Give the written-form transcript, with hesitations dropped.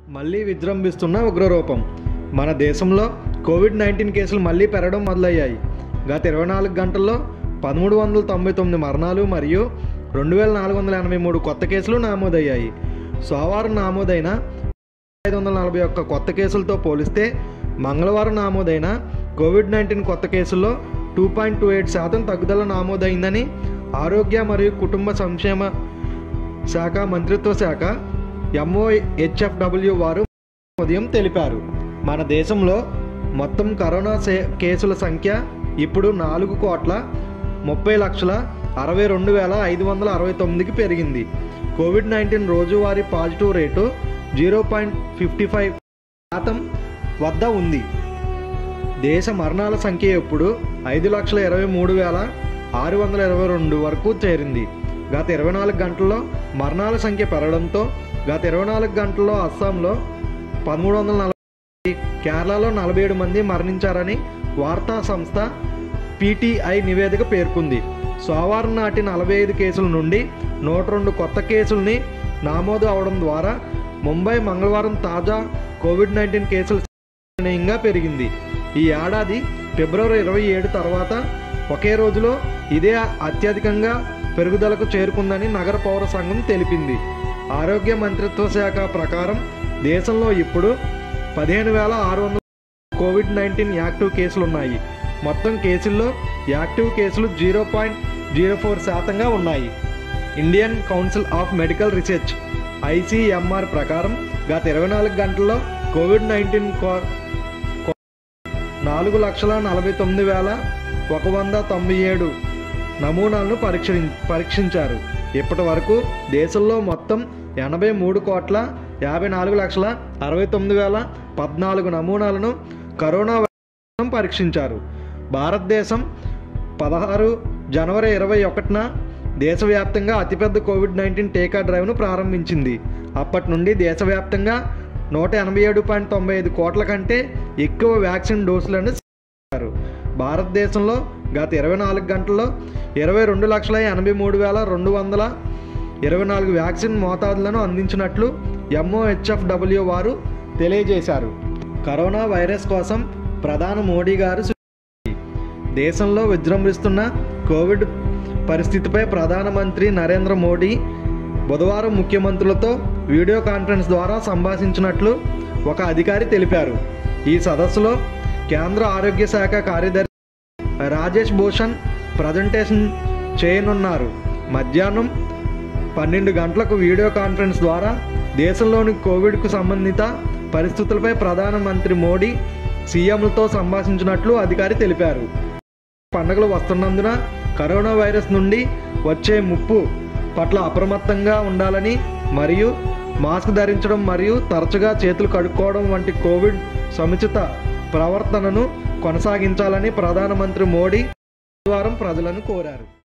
మళ్ళీ విజృంభిస్తున్న ఉగ్రరూపం. మన దేశంలో కోవిడ్-19 కేసులు మళ్ళీ పెరగడం మొదలయ్యాయి. గత 24 గంటల్లో 1399 మరణాలు మరియు 2483 కొత్త కేసులు నమోదయ్యాయి. సోమవారం నమోదైన 541 కొత్త కేసులతో పోలిస్తే మంగళవారం నమోదైన కోవిడ్-19 కొత్త కేసుల్లో 2.28% తగ్గుదల నమోదైందని ఆరోగ్య మరియు కుటుంబ సంక్షేమ శాఖ మంత్రిత్వ శాఖ MOHFW వారు ఉదయం తెలిపారు. మన దేశంలో మొత్తం కరోనా కేసుల సంఖ్య ఇప్పుడు 4,30,62,569కి పెరిగింది. కోవిడ్-19 రోజువారీ పాజిటివ్ రేటు 0.55% వద్ద ఉంది. దేశ మరణాల సంఖ్య ఇప్పుడు 5,23,622 వరకు చేరింది. గత 24 గంటల్లో మరణాల సంఖ్య పెరగడంతో గత 24 గంటల్లో అస్సాంలో 1340, కేరళలో 47 మంది మరణించారని వార్తా సంస్థ PTI నివేదిక పేర్కొంది. సోమవారం నాటి 45 కేసుల నుండి 102 కొత్త కేసుల్ని నమోదు అవడం ద్వారా ముంబై మంగళవారం తాజా కోవిడ్-19 కేసులు గణనీయంగా పెరిగింది. ఈ ఏడాది ఫిబ్రవరి 27 తర్వాత ఒకే రోజులో ఇదే అత్యధికంగా పెరుగుదలకు చేరుకుందని నగర పౌర సంఘం తెలిపింది. ఆరోగ్య మంత్రిత్వ శాఖ ప్రకారం దేశంలో ఇప్పుడు 15,600 కోవిడ్-19 యాక్టివ్ కేసులున్నాయి. మొత్తం కేసుల్లో యాక్టివ్ కేసులు 0.04% ఉన్నాయి. Indian council of medical research ICMR ప్రకారం గత 24 గంటల్లో కోవిడ్-19 4,49,197 నమూనాలను పరీక్షించారు. ఇప్పటి వరకు దేశంలో మొత్తం 83,54,69,014 నమూనాలను కరోనా వైరస్ పరీక్షించారు. భారతదేశం 16 జనవరి 21న దేశవ్యాప్తంగా అతిపెద్ద కోవిడ్-19 టీకా డ్రైవ్ను ప్రారంభించింది. అప్పటి నుండి దేశవ్యాప్తంగా 187.95 కోట్ల కంటే ఎక్కువ వ్యాక్సిన్ డోసులను ఇచ్చారు. భారతదేశంలో గత 24 గంటల్లో 22,83,224 వ్యాక్సిన్ మోతాదులను అందించినట్లు MOHFW వారు తెలియజేశారు. కరోనా వైరస్ కోసం ప్రధాని మోడీ గారు దేశంలో విజృంభిస్తున్న కోవిడ్ పరిస్థితిపై ప్రధానమంత్రి నరేంద్ర మోడీ బుధవారం ముఖ్యమంత్రులతో వీడియో కాన్ఫరెన్స్ ద్వారా సంభాషించినట్లు ఒక అధికారి తెలిపారు. ఈ సదస్సులో కేంద్ర ఆరోగ్య శాఖ కార్యదర్శి రాజేష్ భూషణ్ ప్రజెంటేషన్ చేయనున్నారు. మధ్యాహ్నం 12 గంటలకు వీడియో కాన్ఫరెన్స్ ద్వారా దేశంలోని కోవిడ్కు సంబంధిత పరిస్థితులపై ప్రధానమంత్రి మోడీ సీఎంలతో సంభాషించినట్లు అధికారి తెలిపారు. పండుగలు వస్తున్నందున కరోనా వైరస్ నుండి వచ్చే ముప్పు పట్ల అప్రమత్తంగా ఉండాలని మరియు మాస్క్ ధరించడం మరియు తరచుగా చేతులు కడుక్కోవడం వంటి కోవిడ్ సముచిత ప్రవర్తనను కొనసాగించాలని ప్రధానమంత్రి మోడీ బుధవారం ప్రజలను కోరారు.